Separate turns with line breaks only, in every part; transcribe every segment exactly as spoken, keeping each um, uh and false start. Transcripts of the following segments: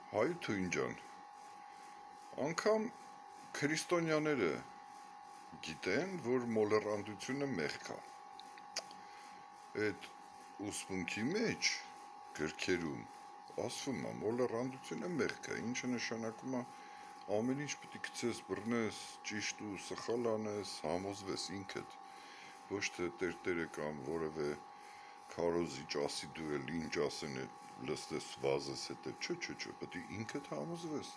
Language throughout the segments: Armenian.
Հայ Թույն ջան, անգամ քրիստոնյաները գիտեն, որ մոլեռանդությունը մեղք է։ Այդ ուսմունքի մեջ գրքերում ասվում է, մոլեռանդությունը մեղք է, ինչը նշանակում է ամեն ինչ պետք է գցես, բռնես, ճիշտ ու սխալ անես, համոզվես ինքդ, ոչ թե տերտերը կամ որևէ քարոզիչ ասի դու էլ ինչ ասեն է լստես վազես հետը, չէ, չէ, չէ, պետք է ինքդ համոզվես։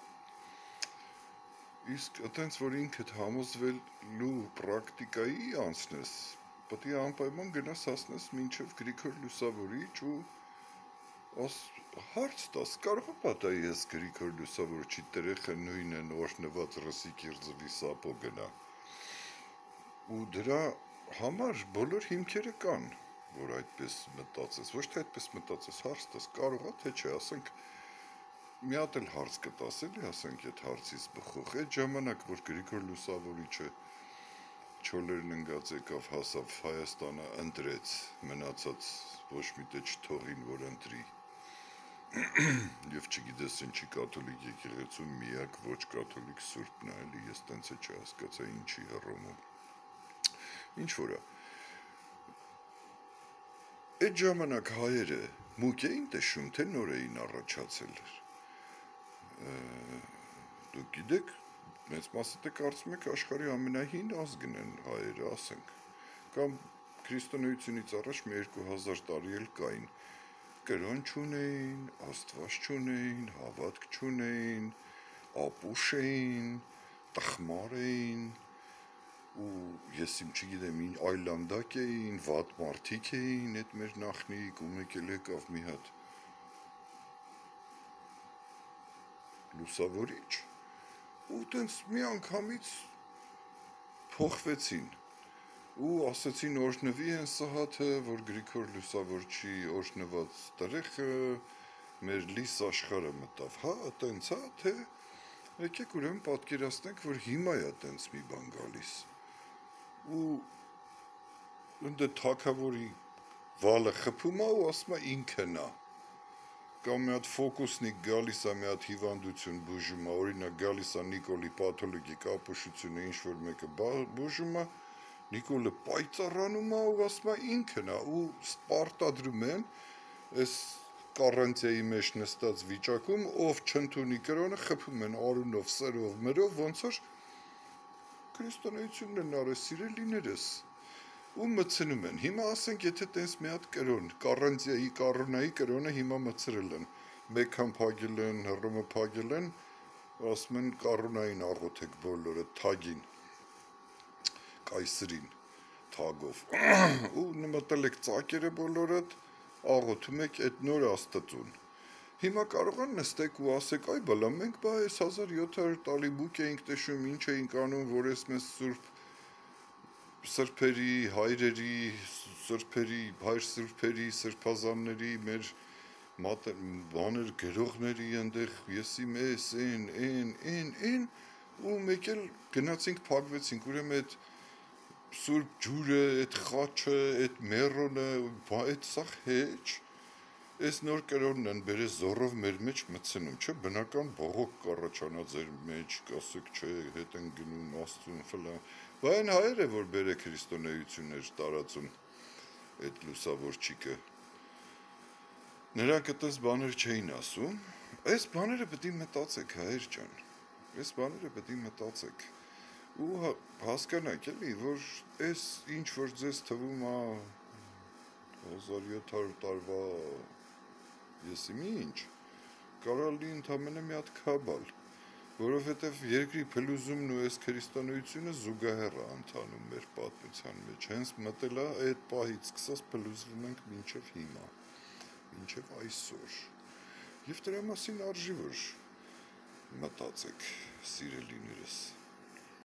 Իսկ այտենց որ ինքդ համոզվելու պրակտիկայի անցնես, պետք է անպայման գնաս հասնես մինչև Գրիգոր Լուսավորիչ ու Ոս հարց տաս, կարող է պատահի ես Գրիգոր Լուսավորչի տերեխը նույնն օրհնված Ռսիկ Իրձվի սապո գնա։ Ու դրա համար բոլոր հիմքերը կան, որ այդպես մտածես, ոչ թե այդպես մտածես, հարց տաս, կարող է թե չէ, ասենք մի հատ էլ հարց կտաս էլի, ասենք այդ հարցից բխող, այդ ժամանակ, որ Գրիգոր Լուսավորիչը չոլերն ընկած եկավ, հասավ Հայաստանը, ընտրեց, մնացած ոչ մի տեղ չթողին, որ ընտրի։ Եվ չգիտես ինչի կաթոլիկ եկեղեցու միակ ոչ կաթոլիկ սուրբն է, էլի ես տենց է չհասկացա ինչի հռոմում։ Ինչ որ է։ Այդ ժամանակ հայերը մուկ էին տեսնում, թե նոր էին առաջացել։ Դուք գիտեք, մեծ մասը թե կարծում եք աշխարհի ամենահին ազգն են հայերը, ասենք, կամ քրիստոնեությունից առաջ մի երկու հազար տարի էլ կային։ Կրոն չունեին, Աստված չունեին, հավատք չունեին, ապուշ էին, տխմար էին, ու ես իմ չգիտեմ, այլանդակ էին, վատ մարդիկ էին, այդ մեր նախնիկ, ու մեկ էլ եկավ մի հատ Լուսավորիչ, ու տենց մի անգամից փոխվեցին, ու ասեցին օրհնվի են Սահաթը, որ Գրիգոր Լուսավորչի օրհնված տերեխը մեր լիս աշխարհը մտավ, հա, տենց հա, թե եկեք ուրեմն պատկերացնենք, որ հիմա է տենց մի բան գալիս, ու ընդ թագավորի վալը խփում է ու ասում է ինքն է, կամ մի հատ ֆոկուսնիկ գալիս է, մի հատ հիվանդություն բուժում է, օրինակ գալիս է Նիկոլի պաթոլոգիկ ապուշությունը, ինչ-որ մեկը բուժում է, Նիկոլը պայծառանում է ու ասում է ինքն է, ու պարտադրում են այս կարանտիայի մեջ նստած վիճակում, ով չընդունի կրոնը, խփում են արունով, սերով, մրով, ոնց որ քրիստոնեությունն են արել սիրելիներս, ու մտցնում են։ Հիմա ասենք, եթե տենց մի հատ կրոն, կարանտիայի կառոնայի կրոնը հիմա մտցրել են, մեկ համ փագել են, հռոմը փագել են, ասում են կառոնային աղոթեք բոլորը, թագին, կայսրին, թագով, ու մտել եք ծակերը բոլորդ, աղոթում եք այդ նոր աստծուն։ Հիմա կարող են նստեք ու ասեք, այ բալա, մենք բա այս հազար յոթ հարյուր տարի բուք էինք տեսնում, ինչ էինք անում, որ ես մեզ սուրբ սրբերի, հայրերի, սրբերի, հայր սրբերի, սրբազանների, մեր բաներ գրողների ընդեղ եսի մեզ, են, են, են, են, ու մեկ էլ գնացինք փակվեցինք, ուրեմն այդ սուրբ ջուրը, այդ խաչը, այդ մերոնը, այդ սաղ հեչ, այս նոր կրոնն են բերես զորով մեր մեջ մտցնում, չէ, բնական բողոք կառաջանա ձեր մեջ, կասեք, չէ, հետ են գնում, աստծուն, ֆլան, բա այն հայերը, որ բերե քրիստոնեություններ տարածում, այդ լուսավորչիկը, նրանք այդպես բաներ չէին ասում, այս բաները պետք է մտածեք, հայեր ջան, այս բաները պետք է մտածեք, ու հասկանաք էլի, որ այս ինչ որ ձեզ թվում է հազար յոթ հարյուր տարվա եսի մի ինչ, կարող լինի ընդամենը մի հատ քաբալ, որովհետև երկրի փլուզումն ու այս քրիստոնեությունը զուգահեռ է ընթանում մեր պատմության մեջ, հենց մտել է այդ պահից սկսած փլուզվում ենք մինչև հիմա, մինչև այսօր, և դրա մասին արժի որ մտածեք, սիրելիներս։